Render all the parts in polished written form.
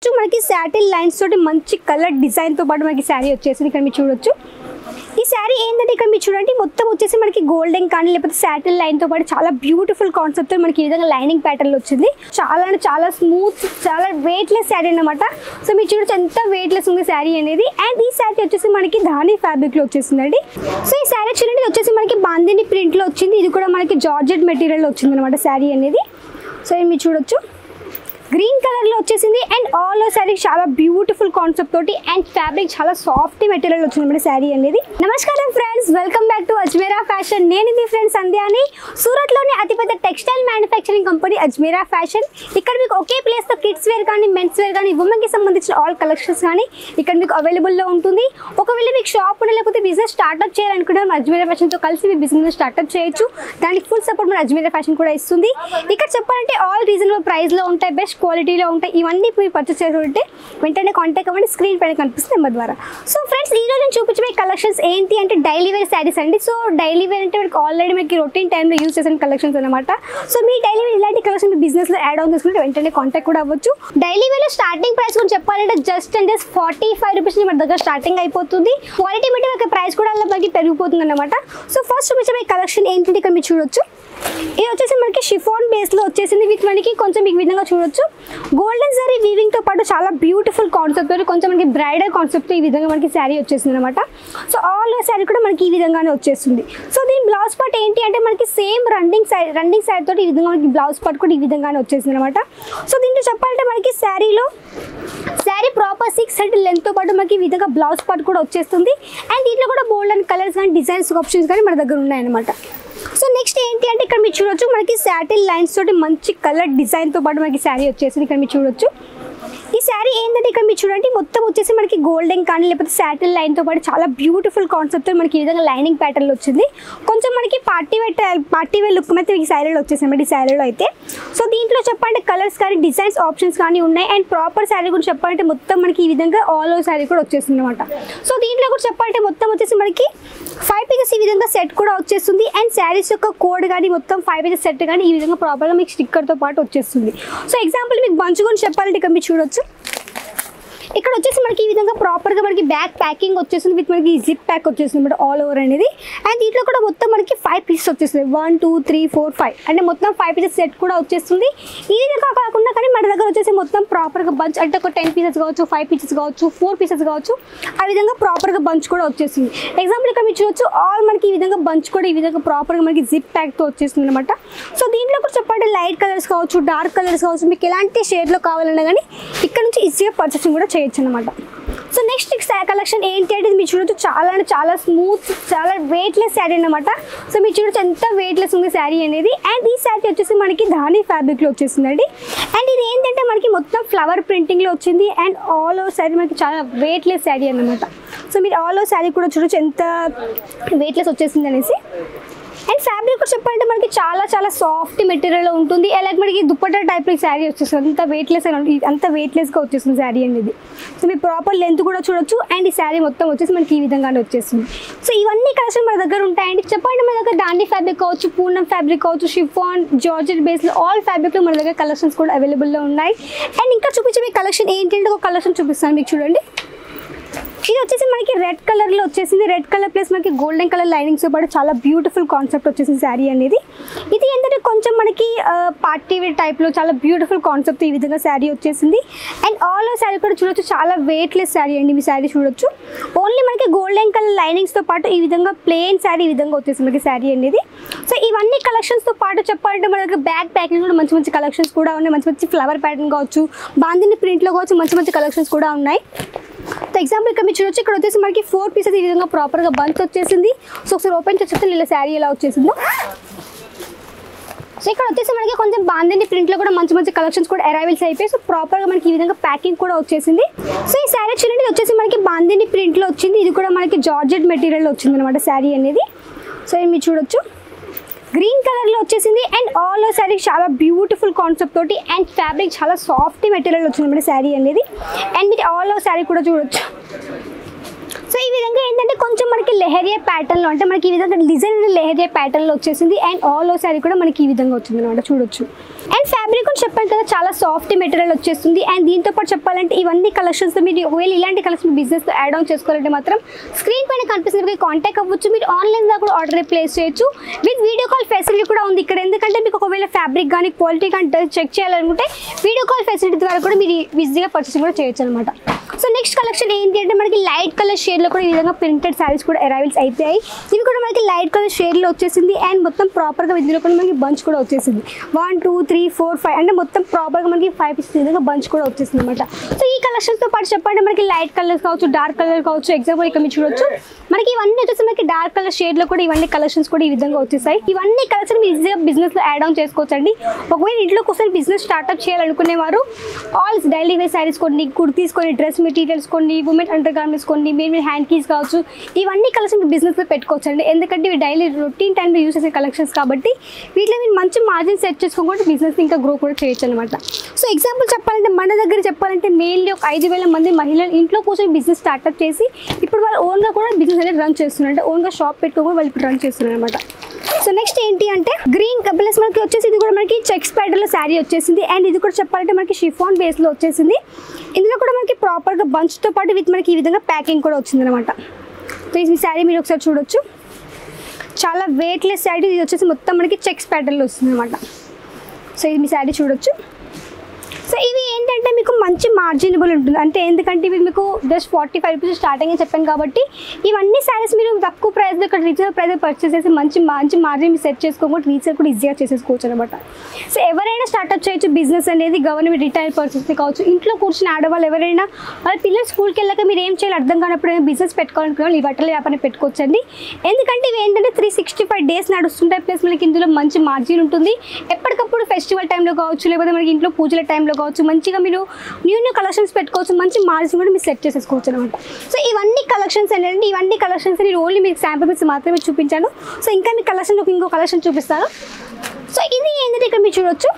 చూడొచ్చు మనకి సాటిల్ లైన్స్ తోటి మంచి కలర్ డిజైన్ తో పాటు మనకి శారీ వచ్చేసింది. ఇక్కడ మీరు చూడొచ్చు ఈ శారీ ఏంటంటే ఇక్కడ మీరు చూడండి మొత్తం వచ్చేసి మనకి గోల్డెన్ కానీ లేకపోతే సాటిల్ లైన్ తో పాటు చాలా బ్యూటిఫుల్ కాన్సెప్ట్ తో మనకి ఈ విధంగా లైనింగ్ ప్యాటర్న్ లో వచ్చింది. చాలా అంటే చాలా స్మూత్, చాలా వెయిట్లెస్ శారీ అన్నమాట. సో మీరు చూడొచ్చు ఎంత వెయిట్లెస్ ఉంది శారీ అనేది. అండ్ ఈ శారీ వచ్చేసి మనకి ధాని ఫ్యాబ్రిక్ లో వచ్చేసిందండి. సో ఈ శారీ చూడండి వచ్చేసి మనకి బాందిని ప్రింట్ లో వచ్చింది. ఇది కూడా మనకి జార్జెట్ మెటీరియల్ లో వచ్చింది అనమాట శారీ అనేది. సో మీరు చూడొచ్చు గ్రీన్ కలర్ లో వచ్చేసింది. అండ్ ఆల్ ఓవర్ శారీ చాలా బ్యూటిఫుల్ కాన్సెప్ట్ తోటి అండ్ ఫ్యాబ్రిక్ చాలా సాఫ్ట్ మెటీరియల్ వచ్చింది శారీ అనేది. నమస్కారం friends, welcome back to Ajmera fashion. నేను మీ ఫ్రెండ్ సంధ్యాని. సూరత్ లోని అతిపెద్ద textile manufacturing company Ajmera fashion. ఇక్కడ మీకు ఒకే ప్లేస్ తో కిడ్స్ వేర్ కానీ మెన్స్ వేర్ కానీ ఉమెన్ కి సంబంధించిన ఆల్ కలెక్షన్స్ కానీ ఇక్కడ మీకు అవైలబుల్ లో ఉంటుంది. ఒకవేళ మీకు షాప్ ఉన్న లేకపోతే బిజినెస్ స్టార్ట్అప్ చేయాలనుకుంటే అజ్మీరా ఫ్యాషన్ తో కలిసి మీ బిజినెస్ స్టార్ట్అప్ చేయొచ్చు. దానికి ఫుల్ సపోర్ట్ మన అజ్మీరా ఫ్యాషన్ కూడా ఇస్తుంది. ఇక్కడ చెప్పాలంటే ఆల్ రీజనబుల్ ప్రైస్ లో ఉంటాయి, బెస్ట్ క్వాలిటీలో ఉంటాయి. ఇవన్నీ మీరు పర్చేస్ చేసుకుంటే వెంటనే కాంటాక్ట్ అవ్వండి, స్క్రీన్ పైన కనిపిస్తుంది నెంబర్ ద్వారా. సో ఫ్రెండ్స్ ఈ రోజు నేను చూపించే కలెక్షన్స్ ఏంటి అంటే డైలీ వేర్ శారీస్ అండి. సో డైలీ వేర్ అంటే మనకి ఆల్రెడీ మనకి రొటీన్ టైంలో యూజ్ చేసిన కలెక్షన్స్ అనమాట. సో మీ డైలీ వేర్ ఇలాంటి కలెక్షన్ మీ బిజినెస్ లో యాడ్ ఆన్ చేసుకుంటే వెంటనే కాంటాక్ట్ కూడా అవ్వచ్చు. డైలీ వేర్ లో స్టార్టింగ్ ప్రైస్ గురించి చెప్పాలంటే జస్ట్ 45 రూపీస్ మన దగ్గర స్టార్టింగ్ అయిపోతుంది. క్వాలిటీ బట్టి మనకి ప్రైస్ కూడా అలా మనకి పెరిగిపోతుంది అనమాట. సో ఫస్ట్ చూపించే కలెక్షన్ ఏంటంటే ఇక్కడ మీరు చూడొచ్చు ఇది వచ్చేసి మనకి షిఫాన్ బేస్ లో వచ్చేసింది. విత్ మనకి కొంచెం ఈ విధంగా చూడొచ్చు గోల్డెన్ సారీ వీవింగ్ తో పాటు చాలా బ్యూటిఫుల్ కాన్సెప్ట్ తోటి కొంచెం మనకి బ్రైడల్ కాన్సెప్ట్ ఈ విధంగా మనకి శారీ వచ్చేసింది అనమాట. సో ఆల్ శారీ కూడా మనకి ఈ విధంగానే వచ్చేస్తుంది. సో దీని బ్లౌజ్ పార్ట్ ఏంటి అంటే మనకి సేమ్ రన్నింగ్ సైడ్ తోటి ఈ విధంగా మనకి బ్లౌజ్ పార్ట్ కూడా ఈ విధంగానే వచ్చేసింది అనమాట. సో దీంట్లో చెప్పాలంటే మనకి శారీ ప్రాపర్ 6 ఫీట్ లెంత్ తో పాటు మనకి ఈ విధంగా బ్లౌజ్ పార్ట్ కూడా వచ్చేస్తుంది. అండ్ దీంట్లో కూడా బోల్డ్ అండ్ కలర్స్ కానీ డిజైన్స్ ఆప్షన్స్ కానీ మన దగ్గర ఉన్నాయన్నమాట. సో నెక్స్ట్ ఏంటి అంటే ఇక్కడ మీరు చూడొచ్చు మనకి సాటిల్ లైన్స్ తోటి మంచి కలర్ డిజైన్ తో పాటు మనకి శారీ వచ్చేసింది. ఇక్కడ మీరు చూడొచ్చు ఈ శారీ ఏంటంటే ఇక్కడ మీరు చూడండి మొత్తం వచ్చేసి మనకి గోల్డెన్ కానీ లేకపోతే సాటిల్ లైన్ తో పాటు చాలా బ్యూటిఫుల్ కాన్సెప్ట్ మనకి ఈ విధంగా లైనింగ్ ప్యాటర్న్ లో వచ్చింది. కొంచెం మనకి పార్టీ వేర్ లుక్ అయితే ఈ శారీలో వచ్చేసింది ఈ శారీలో అయితే. సో దీంట్లో చెప్పాలంటే కలర్స్ కానీ డిజైన్స్ ఆప్షన్స్ కానీ ఉన్నాయి. అండ్ ప్రాపర్ శారీ కూడా చెప్పాలంటే మొత్తం మనకి ఈ విధంగా ఆల్ ఓవర్ శారీ కూడా వచ్చేస్తుంది అనమాట. సో దీంట్లో కూడా చెప్పాలంటే మొత్తం వచ్చేసి మనకి 5 పీసెస్ ఈ విధంగా సెట్ కూడా వచ్చేస్తుంది. అండ్ శారీస్ యొక్క కోడ్ కానీ మొత్తం 5 పీసెస్ సెట్ కానీ ఈ విధంగా ప్రాపర్గా మీకు స్టిక్కర్తో పాటు వచ్చేస్తుంది. సో ఎగ్జాంపుల్ మీకు బంచ్ గురించి చెప్పాలంటే ఇక్కడ మీరు చూడొచ్చు ఇక్కడ వచ్చేసి మనకి ఈ విధంగా ప్రాపర్గా మనకి బ్యాక్ ప్యాకింగ్ వచ్చేస్తుంది. విత్ మనకి జిప్ ప్యాక్ వచ్చేస్తుంది అనమాట ఆల్ ఓవర్ అనేది. అండ్ దీంట్లో కూడా మొత్తం మనకి 5 పీసెస్ వచ్చేస్తుంది. 1 2 3 4 5 అంటే మొత్తం 5 పీసెస్ సెట్ కూడా వచ్చేస్తుంది. ఈ విధంగా కాకుండా కానీ మన దగ్గర వచ్చేసి మొత్తం ప్రాపర్గా బంచ్ అంటే ఒక 10 పీసెస్ కావచ్చు, 5 పీసెస్ కావచ్చు, 4 పీసెస్ కావచ్చు, ఆ విధంగా ప్రాపర్గా బంచ్ కూడా వచ్చేస్తుంది. ఎగ్జాంపుల్ ఇక్కడ మీరు చూడొచ్చు ఆల్ మనకి ఈ విధంగా బంచ్ కూడా ఈ విధంగా ప్రాపర్గా మనకి జిప్ ప్యాక్తో వచ్చేస్తుంది అనమాట. సో దీంట్లో కూడా చెప్పాలంటే లైట్ కలర్స్ కావచ్చు, డార్క్ కలర్స్ కావచ్చు, మీకు ఎలాంటి షేడ్లో కావాలన్నా కానీ ఇక్కడ నుంచి ఈజీగా పర్చేసింగ్ కూడా చేయొచ్చు అనమాట. సో నెక్స్ట్ కలెక్షన్ ఏంటి అంటే మీరు చూడొచ్చు చాలా అంటే చాలా స్మూత్, చాలా వెయిట్లెస్ శారీ అనమాట. సో మీరు చూడొచ్చు ఎంత వెయిట్లెస్ ఉంది శారీ అనేది. అండ్ ఈ శారీ వచ్చేసి మనకి ధాని ఫ్యాబ్రిక్ లో వచ్చేసిందండి. అండ్ ఇది ఏంటంటే మనకి మొత్తం ఫ్లవర్ ప్రింటింగ్ లో వచ్చింది. అండ్ ఆల్ ఓవర్ శారీ మనకి చాలా వెయిట్లెస్ శారీ అనమాట. సో మీరు ఆల్ ఓవర్ శారీ కూడా చూడొచ్చు ఎంత వెయిట్లెస్ వచ్చేసింది అనేసి. అండ్ ఫ్యాబ్రిక్ కూడా చెప్పాలంటే మనకి చాలా చాలా సాఫ్ట్ మెటీరియల్ ఉంటుంది. అలాగే మనకి దుప్పట్టా టైప్ శారీ వచ్చేస్తుంది. అంత వెయిట్లెస్గా వచ్చేస్తుంది శారీ అనేది. సో మీరు ప్రాపర్ లెంత్ కూడా చూడొచ్చు. అండ్ ఈ శారీ మొత్తం వచ్చేసి మనకి ఈ విధంగానే వచ్చేస్తుంది. సో ఇవన్నీ కలెక్షన్ మన దగ్గర ఉంటాయండి. చెప్పండి మన దగ్గర దాండి ఫ్యాబ్రిక్ కావచ్చు, పూనం ఫ్యాబ్రిక్ కావచ్చు, షిఫాన్, జార్జెట్ బేస్లో ఆల్ ఫ్యాబ్రిక్లో మన దగ్గర కలెక్షన్స్ కూడా అవైలబుల్లో ఉన్నాయి. అండ్ ఇంకా చూపించే కలెక్షన్ ఏంటంటే ఒక కలెక్షన్ చూపిస్తాను మీకు చూడండి. ఇది వచ్చేసి మనకి రెడ్ కలర్ లో వచ్చేసింది. రెడ్ కలర్ ప్లస్ మనకి గోల్డెన్ కలర్ లైనింగ్స్ తో పాటు చాలా బ్యూటిఫుల్ కాన్సెప్ట్ వచ్చేసింది శారీ అనేది. ఇది ఏంటంటే కొంచెం మనకి పార్టీ వేర్ టైప్ లో చాలా బ్యూటిఫుల్ కాన్సెప్ట్ ఈ విధంగా శారీ వచ్చేసింది. అండ్ ఆల్ ఓవర్ శారీ కూడా చూడొచ్చు చాలా వెయిట్లెస్ శారీ అండి. మీ శారీ చూడొచ్చు ఓన్లీ మనకి గోల్డెన్ కలర్ లైనింగ్స్ తో పాటు ఈ విధంగా ప్లెయిన్ శారీ ఈ విధంగా వచ్చేసింది మనకి శారీ అనేది. సో ఇవన్నీ కలెక్షన్స్ తో పాటు చెప్పాలంటే మన దగ్గర బ్యాక్ ప్యాకింగ్ కూడా మంచి మంచి కలెక్షన్స్ కూడా ఉన్నాయి. మంచి మంచి ఫ్లవర్ ప్యాటర్న్ కావచ్చు, బాందిని ప్రింట్ లో కావచ్చు, మంచి మంచి కలెక్షన్స్ కూడా ఉన్నాయి. ఎగ్జాంపుల్ ఇక్కడ మీరు చూడొచ్చు ఇక్కడ వచ్చేసి మనకి 4 పీసెస్ ఈ విధంగా ప్రాపర్గా బంచ్ వచ్చేసింది. సో ఒకసారి ఓపెన్ చేసి చెప్తే ఇలా శారీ ఎలా వచ్చేసిందో. సో ఇక్కడ వచ్చేసి మనకి కొంచెం బాందిని ప్రింట్లో కూడా మంచి మంచి కలెక్షన్స్ కూడా అరైవల్స్ అయిపోయి సో ప్రాపర్గా మనకి ఈ విధంగా ప్యాకింగ్ కూడా వచ్చేసింది. సో ఈ శారీ చూడండి ఇది వచ్చేసి మనకి బాందిని ప్రింట్లో వచ్చింది. ఇది కూడా మనకి జార్జెట్ మెటీరియల్ వచ్చింది అనమాట శారీ అనేది. సో ఇది మీరు చూడొచ్చు గ్రీన్ కలర్ లో వచ్చేసింది. అండ్ ఆల్ ఓవర్ శారీ చాలా బ్యూటిఫుల్ కాన్సెప్ట్ తోటి అండ్ ఫ్యాబ్రిక్ చాలా సాఫ్ట్ మెటీరియల్ వచ్చింది మన శారీ అనేది. అండ్ మీరు ఆల్ ఓవర్ శారీ కూడా చూడొచ్చు. సో ఈ విధంగా ఏంటంటే కొంచెం మనకి లెహరియా ప్యాటర్న్లో అంటే మనకి ఈ విధంగా డిజైన్ లెహరియా ప్యాటర్న్లో వచ్చేసింది. అండ్ ఆల్ ఓవర్ శారీ కూడా మనకి ఈ విధంగా వచ్చింది అనమాట చూడొచ్చు. అండ్ ఫ్యాబ్రిక్ కూడా చెప్పాను కదా చాలా సాఫ్ట్ మెటీరియల్ వచ్చేస్తుంది. అండ్ దీంతో పాటు చెప్పాలంటే ఇవన్నీ కలెక్షన్స్ మీరు ఒకవేళ ఇలాంటి కలెక్షన్ బిజినెస్ యాడ్ ఆన్ చేసుకోవాలంటే మాత్రం స్క్రీన్ పైన కనిపిస్తుంది కాంటాక్ట్ అవ్వచ్చు. మీరు ఆన్లైన్ దా కూడా ఆర్డర్ ప్లేస్ చేయొచ్చు. విత్ వీడియో కాల్ ఫెసిలిటీ కూడా ఉంది ఇక్కడ. ఎందుకంటే మీకు ఒకవేళ ఫ్యాబ్రిక్ కానీ క్వాలిటీ కానీ చెక్ చేయాలనుకుంటే వీడియో కాల్ ఫెసిలిటీ ద్వారా కూడా మీరు ఈజీగా పర్చేస్ కూడా చేయొచ్చు అనమాట. సో నెక్స్ట్ కలెక్షన్ ఏంటి అంటే మనకి లైట్ కలర్ షేడ్లో కూడా ఈ విధంగా ప్రింటెడ్ శారీస్ కూడా అరైవల్స్ అయిపోయాయి. ఇవి కూడా మనకి లైట్ కలర్ షేడ్లో వచ్చేసింది. అండ్ మొత్తం ప్రాపర్గా ఇందులో కూడా మనకి బంచ్ కూడా వచ్చేసింది. 1 2 3 4 5 అంటే మొత్తం ప్రాపర్గా మనకి 5 పీసెస్ విధంగా బంచ్ కూడా వచ్చేసింది అనమాట. సో ఈ కలెక్షన్స్తో పాటు చెప్పండి మనకి లైట్ కలర్ కావచ్చు, డార్క్ కలర్ కావచ్చు. ఎగ్జాంపుల్ ఇక్కడ మీరు చూడొచ్చు మనకి ఇవన్నీ వచ్చేసి మనకి డార్క్ కలర్ షేడ్లో కూడా ఇవన్నీ కలెక్షన్స్ కూడా ఈ విధంగా వచ్చేసాయి. ఇవన్నీ కలెక్షన్ మీరు ఈజీగా బిజినెస్లో యాడ్ ఆన్ చేసుకోవచ్చండి. ఒకవేళ ఇంట్లో కోసం బిజినెస్ స్టార్ట్అప్ చేయాలనుకునేవారు ఆల్ డైలీ వేర్ శారీస్ కొన్ని, కుర్తీస్ కొన్ని, డ్రెస్ మెటీరియల్స్ కొన్ని, ఉమెన్ అండర్ గార్మెంట్స్ కొన్ని, మీరు హ్యాండ్ కీస్ కావచ్చు, ఇవన్నీ కలెక్షన్ మీరు బిజినెస్లో పెట్టుకోవచ్చండి. ఎందుకంటే ఇవి డైలీ రొటీన్ టైంలో యూస్ చేసే కలెక్షన్స్ కాబట్టి వీటిలో మీరు మంచి మార్జిన్ సెట్ చేసుకోకుండా బిజినెస్ ఇంకా గ్రో కూడా చేయొచ్చు అనమాట. సో ఎగ్జాంపుల్ చెప్పాలంటే మన దగ్గర చెప్పాలంటే మెయిన్లీ ఒక 5,000 మంది మహిళలు ఇంట్లో కూర్చొని బిజినెస్ స్టార్ట్అప్ చేసి ఇప్పుడు వాళ్ళు ఓన్గా కూడా బిజినెస్ అనేది రన్ చేస్తున్నారు. అంటే ఓన్గా షాప్ పెట్టుకొని వాళ్ళు ఇప్పుడు రన్ చేస్తున్నారు అనమాట. సో నెక్స్ట్ ఏంటి అంటే గ్రీన్ ప్లస్ మనకి వచ్చేసి ఇది కూడా మనకి చెక్స్ ప్యాటర్న్లో శారీ వచ్చేసింది. అండ్ ఇది కూడా చెప్పాలంటే మనకి షిఫాన్ బేస్లో వచ్చేసింది. ఇందులో కూడా మనకి ప్రాపర్గా బంచ్తో పాటు విత్ మనకి ఈ విధంగా ప్యాకింగ్ కూడా వచ్చింది అనమాట. సో ఈ శారీ మీరు ఒకసారి చూడొచ్చు, చాలా వెయిట్లెస్ శారీ. ఇది వచ్చేసి మొత్తం మనకి చెక్స్ ప్యాటర్న్లో వస్తుంది అనమాట. సో ఇది మీ శారీ చూడొచ్చు. సో ఇవి ఏంటంటే మీకు మంచి మార్జినబుల్ ఉంటుంది. అంటే ఎందుకంటే ఇవి మీకు జస్ట్ 45 రూపీస్ స్టార్టింగ్ అని చెప్పాను కాబట్టి ఇవన్నీ శారీస్ మీరు తక్కువ ప్రైస్లో ఇక్కడ రీజనబుల్ ప్రైస్లో పర్చేస్ చేసి మంచి మార్జిన్ మీరు సెట్ చేసుకోకుండా రీసేల్ కూడా ఈజీగా చేసేసుకోవచ్చు అనమాట. సో ఎవరైనా స్టార్ట్అప్ చేయొచ్చు బిజినెస్ అనేది. గవర్నమెంట్ రిటైల్ పర్సన్స్ కావచ్చు, ఇంట్లో కూర్చుని ఆడవాళ్ళు ఎవరైనా వాళ్ళ పిల్లలు స్కూల్కి వెళ్ళాక మీరు ఏం చేయాలి అర్థం కానప్పుడు బిజినెస్ పెట్టుకోవాలనుకునే వాళ్ళు ఈ బట్టల వ్యాపారం పెట్టుకోవచ్చండి. ఎందుకంటే ఇవి ఏంటంటే 365 డేస్ నడుస్తుంటాయి. ప్లస్ మనకి ఇందులో మంచి మార్జిన్ ఉంటుంది. ఎప్పటికప్పుడు ఫెస్టివల్ టైంలో కావచ్చు, లేకపోతే మనకి ఇంట్లో పూజల టైంలో కావచ్చు, మంచిగా మీరు న్యూ కలెక్షన్స్ పెట్టుకోవచ్చు. మంచి మార్జిన్ కూడా మీరు సెట్ చేసేసుకోవచ్చు అనమాట. సో ఇవన్నీ కలెక్షన్స్ ఏంటంటే ఇవన్నీ కలెక్షన్స్ నేను ఓన్లీ మీకు శాంపుల్ పీస్ మాత్రమే చూపించాను. సో ఇంకా మీ కలెక్షన్ ఇంకో కలెక్షన్ చూపిస్తాను. సో ఇది ఏంటంటే ఇక్కడ మీరు చూడొచ్చు,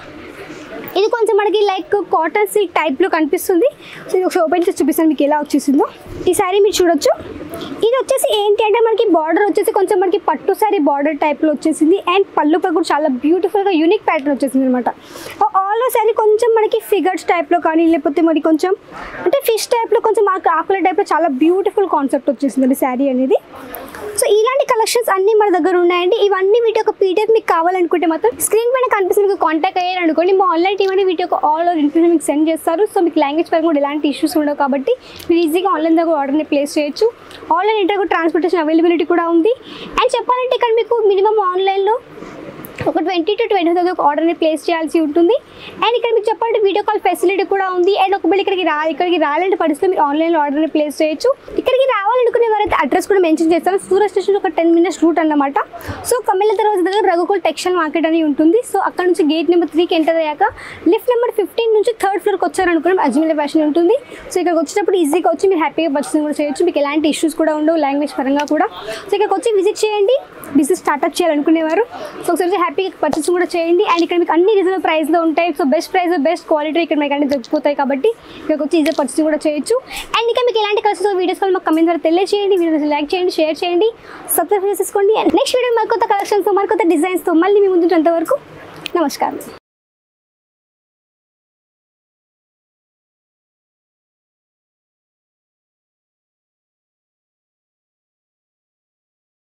ఇది కొంచెం మనకి లైక్ కాటన్ సిల్క్ టైప్లో కనిపిస్తుంది. సో ఇది ఒకసారి ఓపెన్ చేసి చూపిస్తాను మీకు ఎలా వచ్చేసిందో. ఈ శారీ మీరు చూడొచ్చు. ఇది వచ్చేసి ఏంటి అంటే మనకి బార్డర్ వచ్చేసి కొంచెం మనకి పట్టు శారీ బార్డర్ టైప్లో వచ్చేసింది. అండ్ పళ్ళు కూడా చాలా బ్యూటిఫుల్గా యూనిక్ ప్యాటర్న్ వచ్చేసింది అనమాట. ఆల్ శారీ కొంచెం మనకి ఫిగర్స్ టైప్లో కానీ లేకపోతే మరి కొంచెం అంటే ఫిష్ టైప్లో కొంచెం ఆకుల టైప్లో చాలా బ్యూటిఫుల్ కాన్సెప్ట్ వచ్చేసింది శారీ అనేది. సో ఇలాంటి కలెక్షన్స్ అన్నీ మన దగ్గర ఉన్నాయండి. ఇవన్నీ వీటి యొక్క పీడిఎఫ్ మీకు కావాలనుకుంటే మాత్రం స్క్రీన్ పైన కనిపిస్తుంది మీకు కాంటాక్ట్ అయ్యారనుకోండి. మా ఆన్లైన్ టీమ్ అని వీటి యొక్క ఆల్ ఓవర్ ఇన్ఫర్మేషన్ మీకు సెండ్ చేస్తారు. సో మీకు లాంగ్వేజ్ పరంగా కూడా ఎలాంటి ఇష్యూస్ ఉండవు కాబట్టి మీరు ఈజీగా ఆన్లైన్ దగ్గర ఆర్డర్ని ప్లేస్ చేయొచ్చు. ఆన్లైన్ ఇంటర్ ట్రాన్స్పోర్టేషన్ అవైలబిలిటీ కూడా ఉంది. అండ్ చెప్పాలంటే ఇక్కడ మీకు మినిమం ఆన్లైన్లో ఒక 20 to 25,000 ఆర్డర్ని ప్లేస్ చేయాల్సి ఉంటుంది. అండ్ ఇక్కడ మీకు చెప్పాలంటే వీడియో కాల్ ఫెసిలిటీ కూడా ఉంది. అండ్ ఒకవేళ ఇక్కడికి రావాలంటే పరిస్థితి మీరు ఆన్లైన్లో ఆర్డర్ని ప్లేస్ చేయొచ్చు. ఇక్కడికి రావాలనుకునే వారైతే అడ్రస్ కూడా మెన్షన్ చేస్తాను. సూరత్ స్టేషన్ ఒక 10 minutes రూట్ అన్నమాట. సో కమ్మెల దర్వాజా దగ్గర రఘుకుల్ టెక్స్టైల్ మార్కెట్ అని ఉంటుంది. సో అక్కడ నుంచి గేట్ నెంబర్ 3కి ఎంటర్ అయ్యాక లిఫ్ట్ నెంబర్ 15 నుంచి 3rd ఫ్లోర్కి వచ్చారనుకున్నాం అజ్మీర్ ఫ్యాషన్ ఉంటుంది. సో ఇక్కడికి వచ్చినప్పుడు ఈజీగా వచ్చి మీరు హ్యాపీగా పర్చేసింగ్ కూడా చేయొచ్చు. మీకు ఎలాంటి ఇష్యూస్ కూడా ఉండవు లాంగ్వేజ్ పరంగా కూడా. సో ఇక్కడికి వచ్చి విజిట్ చేయండి బిజినెస్ స్టార్ట్అప్ చేయాలనుకునేవారు. సో ఒకసారి హ్యాపీగా పర్చేసింగ్ కూడా చేయండి. అండ్ ఇక్కడ మీకు అన్ని రీజనబుల్ ప్రైస్లో ఉంటాయి. So best price best quality ఇక్కడ మీకు అన్ని దొరికిపోతాయి కాబట్టి ఇక్కడికి వచ్చి ఈజీగా పర్చేసింగ్ కూడా చేయొచ్చు. అండ్ ఇంకా మీకు ఎలాంటి కలెక్షన్స్ వీడియోస్ కావాలి మాకు కమెంట్ ద్వారా తెలియజేయండి. వీడియోస్ లైక్ చేయండి, షేర్ చేయండి, సబ్స్క్రైబ్ చేసుకోండి. అండ్ నెక్స్ట్ వీడియో మరికొత్త కలెక్షన్స్ మరికొత్త డిజైన్స్తో మళ్ళీ మీ ముందు అంతవరకు నమస్కారం.